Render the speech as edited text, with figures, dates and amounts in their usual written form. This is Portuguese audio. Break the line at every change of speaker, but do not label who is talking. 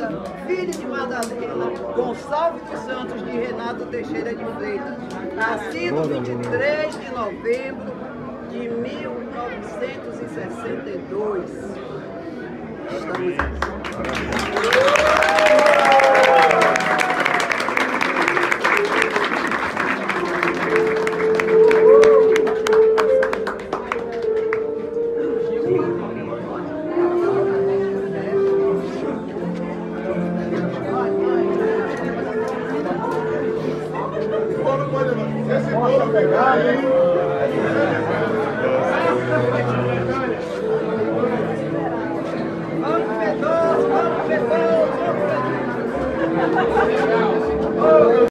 Rosa, filho de Madalena Gonçalves dos Santos de Renato Teixeira de Freitas, nascido 23 de novembro de 1962. Estamos aqui.
Esse bolo pegado, hein?